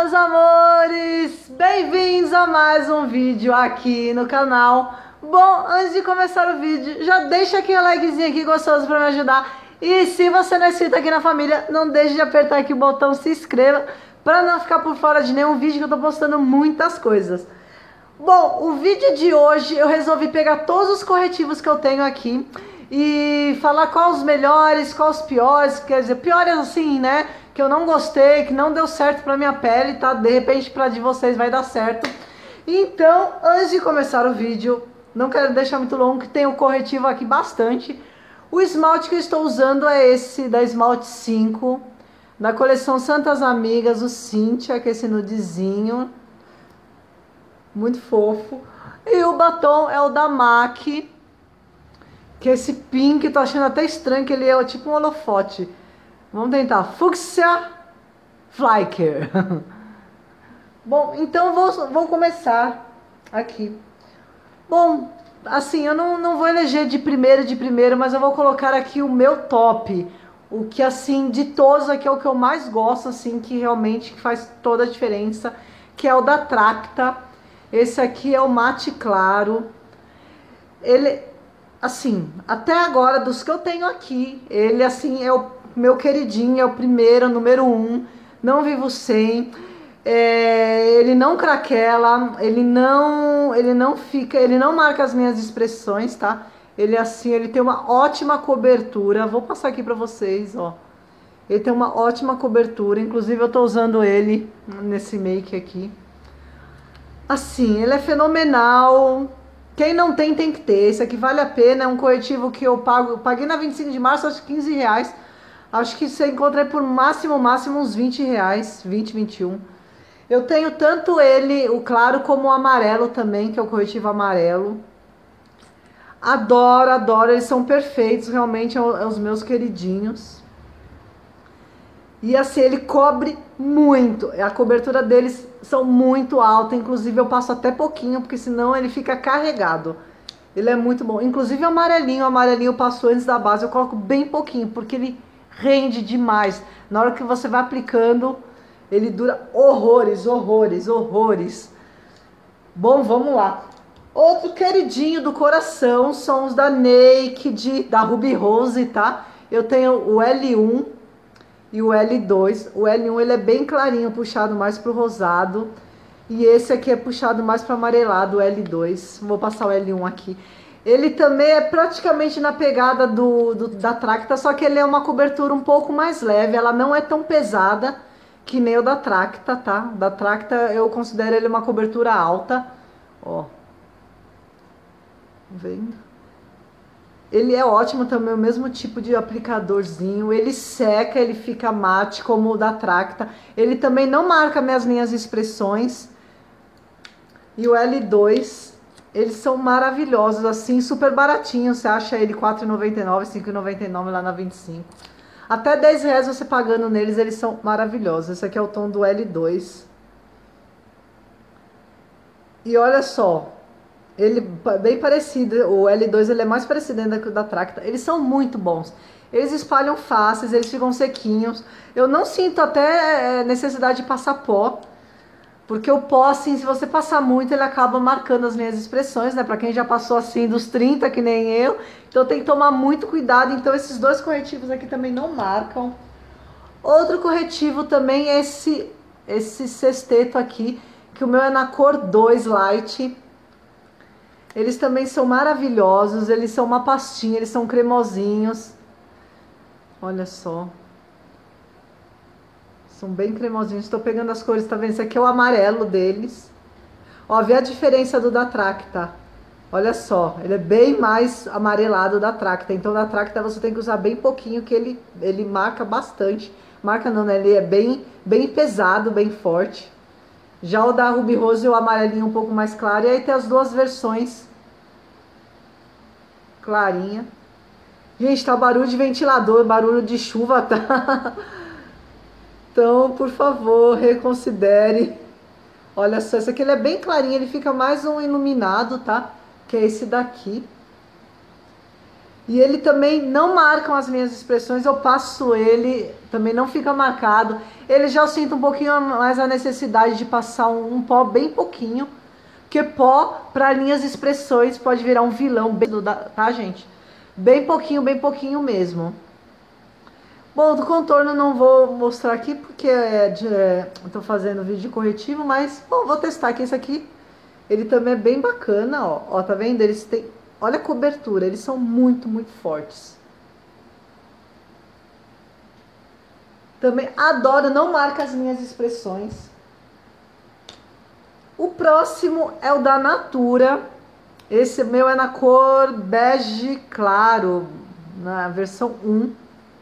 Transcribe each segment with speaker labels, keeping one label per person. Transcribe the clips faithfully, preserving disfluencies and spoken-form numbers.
Speaker 1: meus amores! Bem-vindos a mais um vídeo aqui no canal. Bom, antes de começar o vídeo, já deixa aquele likezinho aqui gostoso para me ajudar. E se você não é inscrito aqui na família, não deixe de apertar aqui o botão se inscreva para não ficar por fora de nenhum vídeo que eu tô postando muitas coisas. Bom, o vídeo de hoje eu resolvi pegar todos os corretivos que eu tenho aqui e falar quais os melhores, quais os piores, quer dizer, piores assim, né? Que eu não gostei, que não deu certo pra minha pele, tá? De repente pra de vocês vai dar certo. Então, antes de começar o vídeo, não quero deixar muito longo, que tem o corretivo aqui bastante. O esmalte que eu estou usando é esse da Esmalte cinco, da coleção Santas Amigas, o Cynthia, que é esse nudezinho. Muito fofo. E o batom é o da MAC, que é esse pink, tô achando até estranho que ele é tipo um holofote. Vamos tentar. Fuchsia Flyker. Bom, então vou, vou começar aqui. Bom, assim, eu não, não vou eleger de primeiro de primeiro, mas eu vou colocar aqui o meu top. O que, assim, de todos aqui é o que eu mais gosto, assim, que realmente faz toda a diferença, que é o da Tracta. Esse aqui é o mate claro. Ele, assim, até agora, dos que eu tenho aqui, ele, assim, é o meu queridinho, é o primeiro, número um. Não vivo sem. É, ele não craquela, ele não, ele não fica, ele não marca as minhas expressões, tá? Ele, assim, ele tem uma ótima cobertura. Vou passar aqui pra vocês, ó. Ele tem uma ótima cobertura. Inclusive, eu tô usando ele nesse make aqui. Assim, ele é fenomenal. Quem não tem, tem que ter. Esse aqui vale a pena. É um corretivo que eu pago. Eu paguei na vinte e cinco de março, acho que quinze reais. Acho que você encontra por máximo, máximo uns vinte reais. vinte, vinte e um. Eu tenho tanto ele, o claro, como o amarelo também, que é o corretivo amarelo. Adoro, adoro. Eles são perfeitos. Realmente, é os meus queridinhos. E assim, ele cobre muito. A cobertura deles são muito alta. Inclusive, eu passo até pouquinho, porque senão ele fica carregado. Ele é muito bom. Inclusive, o amarelinho, o amarelinho eu passo antes da base. Eu coloco bem pouquinho, porque ele rende demais. Na hora que você vai aplicando, ele dura horrores, horrores, horrores. Bom, vamos lá. Outro queridinho do coração são os da Naked, da Ruby Rose, tá? Eu tenho o L um e o L dois. O L um ele é bem clarinho, puxado mais pro rosado. E esse aqui é puxado mais para amarelado, o L dois. Vou passar o L um aqui. Ele também é praticamente na pegada do, do, da Tracta, só que ele é uma cobertura um pouco mais leve. Ela não é tão pesada que nem o da Tracta, tá? Da Tracta eu considero ele uma cobertura alta. Ó. Vendo? Ele é ótimo também, o mesmo tipo de aplicadorzinho. Ele seca, ele fica mate, como o da Tracta. Ele também não marca minhas linhas de expressões. E o L dois, eles são maravilhosos, assim, super baratinhos. Você acha ele quatro reais e noventa e nove centavos, cinco reais e noventa e nove centavos lá na vinte e cinco. Até dez reais você pagando neles, eles são maravilhosos. Esse aqui é o tom do L dois. E olha só, ele bem parecido, o L dois ele é mais parecido ainda que o da Tracta. Eles são muito bons. Eles espalham fáceis, eles ficam sequinhos. Eu não sinto até necessidade de passar pó, porque o pó, assim, se você passar muito, ele acaba marcando as minhas expressões, né? Pra quem já passou, assim, dos trinta, que nem eu. Então tem que tomar muito cuidado. Então esses dois corretivos aqui também não marcam. Outro corretivo também é esse, esse sexteto aqui, que o meu é na cor dois Light. Eles também são maravilhosos, eles são uma pastinha, eles são cremosinhos. Olha só. São bem cremosinhos. Estou pegando as cores, tá vendo? Esse aqui é o amarelo deles. Ó, vê a diferença do da Tracta. Olha só, ele é bem mais amarelado da Tracta. Então, da Tracta você tem que usar bem pouquinho, que ele, ele marca bastante. Marca não, né? Ele é bem, bem pesado, bem forte. Já o da Ruby Rose, o amarelinho um pouco mais claro. E aí tem as duas versões. Clarinha. Gente, tá barulho de ventilador, barulho de chuva, tá? Então, por favor, reconsidere. Olha só, esse aqui ele é bem clarinho, ele fica mais um iluminado, tá? Que é esse daqui. E ele também não marca as minhas expressões, eu passo ele, também não fica marcado. Ele já eu sinto um pouquinho mais a necessidade de passar um, um pó bem pouquinho, porque pó para linhas expressões pode virar um vilão, tá, gente? Bem pouquinho, bem pouquinho mesmo. Bom, do contorno não vou mostrar aqui porque é de, é, eu tô fazendo vídeo de corretivo, mas bom, vou testar aqui esse aqui. Ele também é bem bacana, ó. Ó, tá vendo? Eles têm, olha a cobertura, eles são muito, muito fortes. Também adoro, não marca as minhas expressões. O próximo é o da Natura. Esse meu é na cor bege claro, na versão um.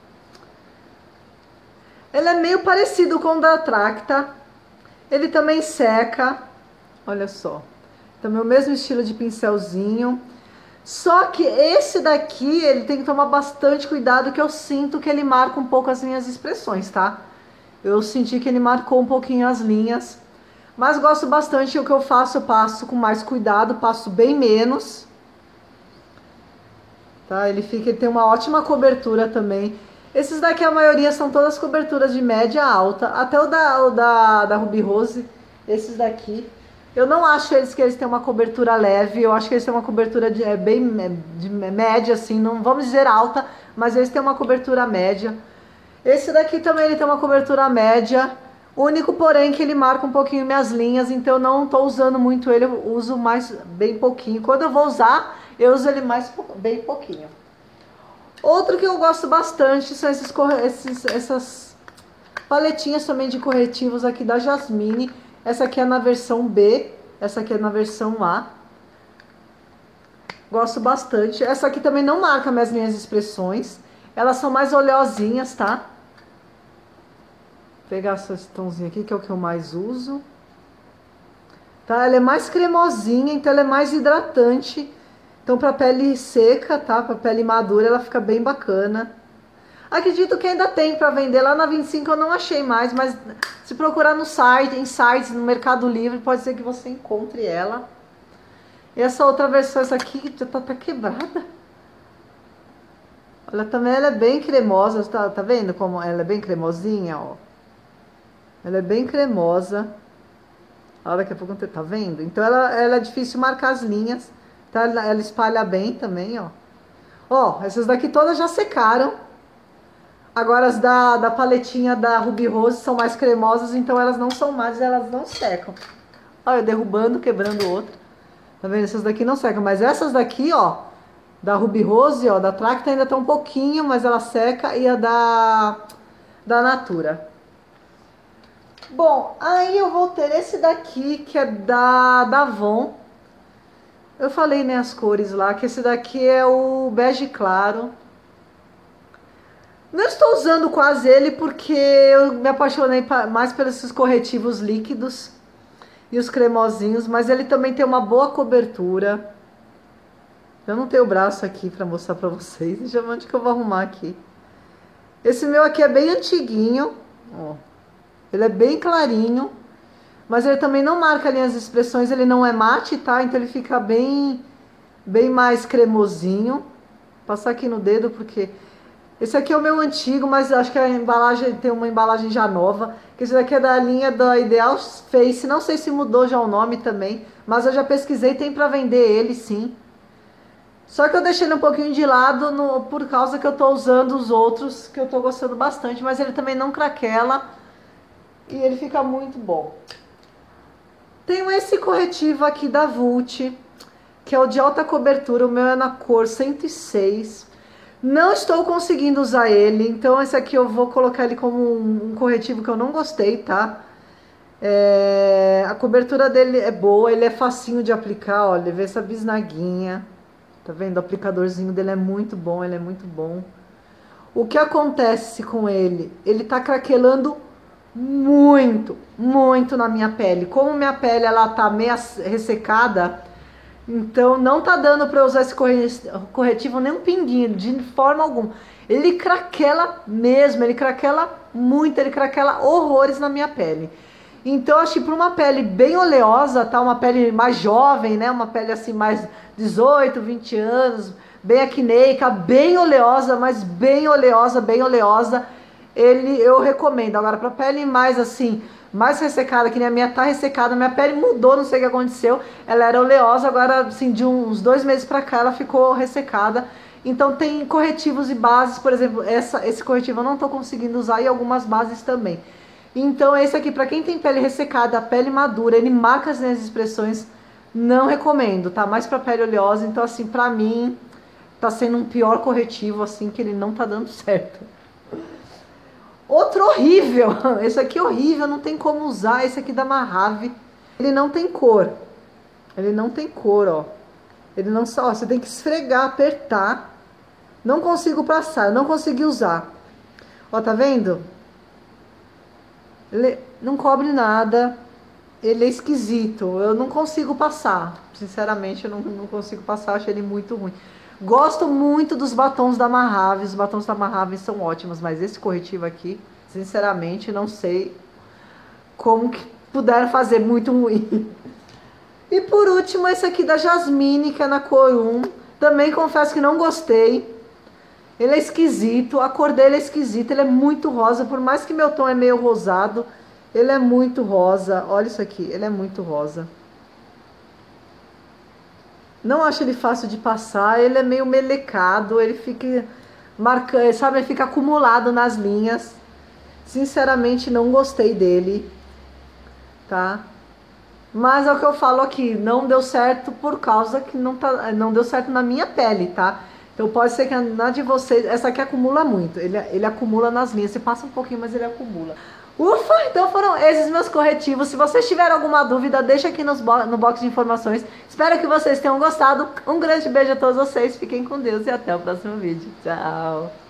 Speaker 1: Ele é meio parecido com o da Tracta. Ele também seca. Olha só. Também o mesmo estilo de pincelzinho. Só que esse daqui, ele tem que tomar bastante cuidado, que eu sinto que ele marca um pouco as minhas expressões, tá? Eu senti que ele marcou um pouquinho as linhas. Mas gosto bastante. O que eu faço, eu passo com mais cuidado, passo bem menos. Tá? Ele fica, ele tem uma ótima cobertura também. Esses daqui, a maioria, são todas coberturas de média alta. Até o da, o da, da Ruby Rose, esses daqui. Eu não acho eles que eles têm uma cobertura leve. Eu acho que eles têm uma cobertura de, é, bem de média, assim. Não vamos dizer alta, mas eles têm uma cobertura média. Esse daqui também ele tem uma cobertura média. O único, porém, que ele marca um pouquinho minhas linhas. Então eu não estou usando muito ele. Eu uso mais bem pouquinho. Quando eu vou usar, eu uso ele mais bem pouquinho. Outro que eu gosto bastante são esses, esses, essas paletinhas também de corretivos aqui da Jasmine. Essa aqui é na versão B, essa aqui é na versão A. Gosto bastante. Essa aqui também não marca minhas minhas expressões. Elas são mais oleosinhas, tá? Vou pegar esse tomzinho aqui, que é o que eu mais uso. Tá? Ela é mais cremosinha, então ela é mais hidratante. Então, para pele seca, tá? Para pele madura, ela fica bem bacana. Acredito que ainda tem para vender. Lá na vinte e cinco eu não achei mais, mas se procurar no site, em sites, no Mercado Livre, pode ser que você encontre ela. E essa outra versão, essa aqui, já tá, tá quebrada. Olha, também ela é bem cremosa, tá, tá vendo como ela é bem cremosinha, ó? Ela é bem cremosa. Olha, daqui a pouco, tá vendo? Então, ela, ela é difícil marcar as linhas. Tá? Ela espalha bem também, ó. Ó, essas daqui todas já secaram. Agora as da, da paletinha da Ruby Rose são mais cremosas, então elas não são mais, elas não secam. Olha, eu derrubando, quebrando outra. Tá vendo? Essas daqui não secam, mas essas daqui, ó, da Ruby Rose, ó, da Tracta ainda tá um pouquinho, mas ela seca, e a da, da Natura. Bom, aí eu vou ter esse daqui, que é da, da Avon. Eu falei, né, as cores lá, que esse daqui é o bege claro. Não estou usando quase ele porque eu me apaixonei mais pelos corretivos líquidos e os cremosinhos, mas ele também tem uma boa cobertura. Eu não tenho o braço aqui para mostrar para vocês. Deixa eu ver onde que eu vou arrumar aqui. Esse meu aqui é bem antiguinho, ó. Ele é bem clarinho. Mas ele também não marca ali as expressões, ele não é mate, tá? Então ele fica bem, bem mais cremosinho. Vou passar aqui no dedo porque... Esse aqui é o meu antigo, mas acho que a embalagem tem uma embalagem já nova. Esse daqui é da linha da Ideal Face, não sei se mudou já o nome também. Mas eu já pesquisei, tem pra vender ele sim. Só que eu deixei ele um pouquinho de lado no, por causa que eu tô usando os outros, que eu tô gostando bastante. Mas ele também não craquela e ele fica muito bom. Tenho esse corretivo aqui da Vult, que é o de alta cobertura, o meu é na cor cento e seis. Não estou conseguindo usar ele, então esse aqui eu vou colocar ele como um, um corretivo que eu não gostei, tá? É, a cobertura dele é boa, ele é facinho de aplicar, olha, vê essa bisnaguinha. Tá vendo? O aplicadorzinho dele é muito bom, ele é muito bom. O que acontece com ele? Ele tá craquelando muito, muito na minha pele. Como minha pele ela tá meio ressecada, então não tá dando para usar esse corretivo nem um pinguinho, de forma alguma. Ele craquela mesmo, ele craquela muito, ele craquela horrores na minha pele. Então acho que para uma pele bem oleosa, tá? Uma pele mais jovem, né? Uma pele assim mais dezoito, vinte anos, bem acneica, bem oleosa, mas bem oleosa, bem oleosa, ele eu recomendo. Agora, para pele mais assim, mais ressecada, que nem a minha tá ressecada, minha pele mudou, não sei o que aconteceu, ela era oleosa, agora assim, de uns dois meses pra cá, ela ficou ressecada. Então tem corretivos e bases, por exemplo, essa, esse corretivo eu não tô conseguindo usar, e algumas bases também. Então esse aqui, pra quem tem pele ressecada, pele madura, ele marca as minhas expressões, não recomendo, tá? Mais pra pele oleosa, então assim, pra mim, tá sendo um pior corretivo, assim, que ele não tá dando certo. Outro horrível, esse aqui é horrível, não tem como usar, esse aqui da Mahave. Ele não tem cor, ele não tem cor, ó. Ele não só, você tem que esfregar, apertar. Não consigo passar, eu não consegui usar. Ó, tá vendo? Ele não cobre nada, ele é esquisito, eu não consigo passar. Sinceramente, eu não, não consigo passar, achei ele muito ruim. Gosto muito dos batons da Mahave, os batons da Mahave são ótimos, mas esse corretivo aqui, sinceramente, não sei como que puderam fazer, muito ruim. E por último, esse aqui da Jasmine, que é na cor um, também confesso que não gostei. Ele é esquisito, a cor dele é esquisita, ele é muito rosa, por mais que meu tom é meio rosado, ele é muito rosa. Olha isso aqui, ele é muito rosa. Não acho ele fácil de passar, ele é meio melecado, ele fica marcando, sabe, ele fica acumulado nas linhas. Sinceramente, não gostei dele, tá? Mas é o que eu falo aqui, não deu certo por causa que não, tá, não deu certo na minha pele, tá? Então pode ser que na de vocês, essa aqui acumula muito, ele, ele acumula nas linhas, você passa um pouquinho, mas ele acumula. Ufa, então foram esses meus corretivos. Se vocês tiverem alguma dúvida, deixa aqui nos bo no box de informações. Espero que vocês tenham gostado. Um grande beijo a todos vocês, fiquem com Deus e até o próximo vídeo. Tchau!